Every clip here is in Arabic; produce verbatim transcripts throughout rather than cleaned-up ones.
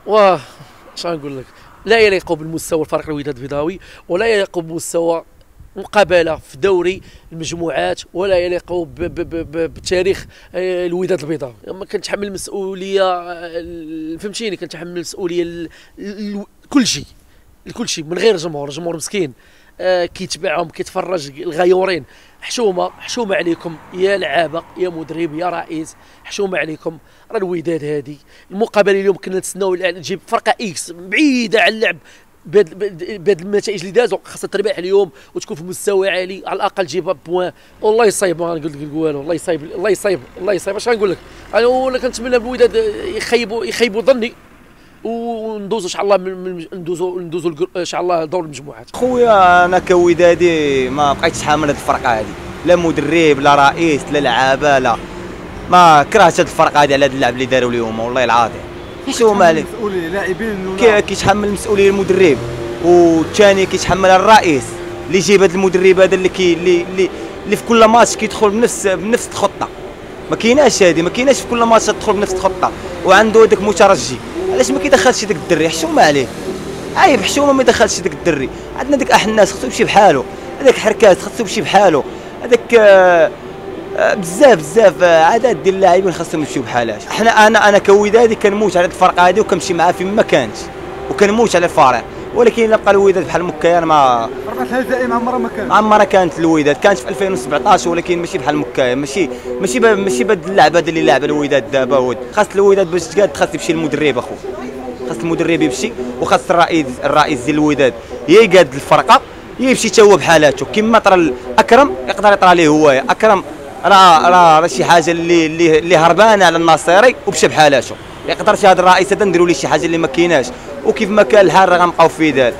واه اش غنقول لك، لا يليق بالمستوى الفريق الوداد البيضاوي، ولا يليق بمستوى مقابله في دوري المجموعات، ولا يليق بتاريخ الوداد البيضاوي. ما كنتحمل المسؤوليه، فهمتيني، كنتحمل المسؤوليه كل شيء لكل شيء من غير جمهور. جمهور مسكين آه كيتبعهم كيتفرج الغيورين. حشومه حشومه عليكم يا لعابه يا مدرب يا رئيس، حشومه عليكم. راه الوداد هذه المقابله اليوم كنا نتسناو تجيب فرقه اكس بعيده على اللعب بهذ النتائج اللي دازوا، خاصها تربح اليوم وتكون في مستوى عالي، على الاقل تجيب بوان. والله يصايب، ما نقول لك والو، الله يصايب الله يصايب الله يصايب. اش غنقول لك، انا ولا كنتمنى بالوداد يخيبوا يخيبوا ظني وندوزو ان شاء الله من ندوزو ندوزو ان شاء الله دور المجموعات. خويا انا كودادي ما بقيتش حامل هذه الفرقه هذه، لا مدرب لا رئيس لا لعابه، لا ما كرهت هذه الفرقه هذه على هذا اللعب اللي داروا اليوم والله العظيم. شو مالك لاعبين كيتحمل المسؤوليه المدرب، والثاني كيتحمل الرئيس اللي جيب هذا المدرب هذا اللي كي اللي, اللي, اللي في كل ماتش كيدخل بنفس بنفس الخطه. ما كايناش هذه، ما كايناش في كل ماتش تدخل بنفس الخطه، وعنده هذاك مترجي. علاش ما كيدخلش داك الدري؟ حشومه عليه، عيب حشومه ما يدخلش داك الدري. عندنا داك احناس خصو يمشي بحالو، هذاك حركات خصو يمشي بحالو، هذاك آه آه بزاف بزاف عادات ديال اللاعبين خاصهم يمشيو بحالاش. حنا انا انا كودادي كنموت على هذه الفرقه هذه وكنمشي معاها فين ما كانت وكنموت على الفريق، ولكن الا بقى الوداد بحال مكاير ما فرقه الهزائم عمرها ما كانت عمرها كانت الوداد. كانت في ألفين وسبعطاش ولكن ماشي بحال مكاير، ماشي ماشي ماشي بهاد اللعبه اللي لعب الوداد دابا. ود خاص الوداد باش تقاد خاص يمشي المدرب اخو، خاص المدرب يمشي، وخاص الرئيس الرئيس ديال الوداد يا يقاد الفرقه يمشي حتى هو بحالاته. كما طرا اكرم يقدر يطرى ليه هو اكرم، راه راه شي حاجه اللي اللي, اللي هربانه على الناصيري ومشى بحالاته. يقدرش هذا الرئيس هذا نديروا ليه شي حاجه اللي ما كايناش، وكيف ما كان الحال راه غنبقاو في دار.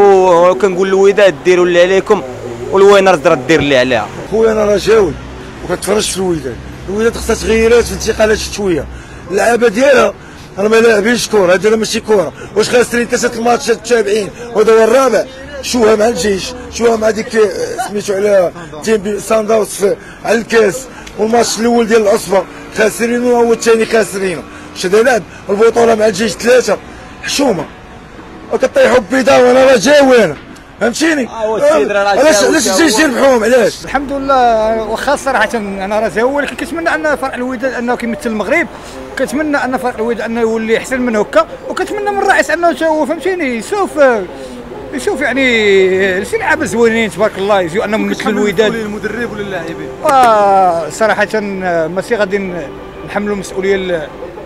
وكنقول للوداد ديروا اللي عليكم والوينرز راه دير اللي عليها. خويا انا رجاوي وكنتفرج في الوداد، الوداد خصها تغييرات في الانتقالات شويه. اللعابه ديالها راه ما لاعبينش كره، هذا ماشي كره. واش خاسرين ثلاثه الماتشات متابعين وهذا هو الرابع؟ شوها مع الجيش، شوها مع ديك سميتو على تيم سان داونز على الكاس، والماتش الاول ديال العصبه خاسرين وهو الثاني خاسرين. واش هذا لعب؟ البطوله مع الجيش ثلاثه. حشومه وكطيحوا بيضاء وانا رجاوي انا، فهمتيني؟ علاش علاش الجيش يربحوهم علاش؟ الحمد لله. واخا صراحه انا رجاوي، ولكن كنتمنى ان فريق الوداد انه كيمثل المغرب، كنتمنى ان فريق الوداد انه يولي احسن من هكا، وكنتمنى من الرئيس انه هو فهمتيني يشوف يشوف يعني شي لعابه زوينين تبارك الله يجيو انهم يمثلوا الوداد. للمدرب وللاعبين صراحه ماشي غادي نحملوا المسؤوليه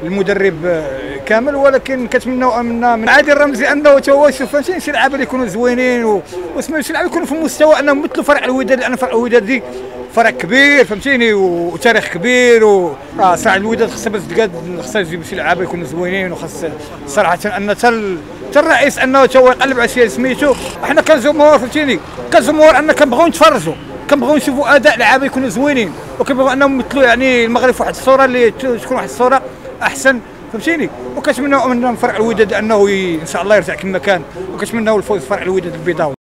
المدرب كامل، ولكن كنتمناو من من عادل الرمزي انه تا هو يشوف فهمتيني شي لعابه اللي يكونوا زوينين وسميتو شي لعابه يكونوا في المستوى انهم يمثلوا فريق الوداد، لان فريق الوداد دي فريق كبير فهمتيني وتاريخ كبير. و اه صراحه الوداد خصها باش تقاد خصها تجيب شي لعابه يكونوا زوينين، وخاص صراحه ان تا الرئيس انه تا هو يقلب على شي سميتو. حنا كجمهور فهمتيني كجمهور ان كنبغيو نتفرجوا، كنبغيو نشوفوا اداء لعابه يكونوا زوينين، وكنبغيو انهم يمثلوا يعني المغرب في واحد الصوره اللي تكون واحد الصوره احسن فهمتيني. وكنتمناو من فرع الوداد انه ان شاء الله يرجع كما كان، وكنتمناو الفوز فرع الوداد البيضاوي.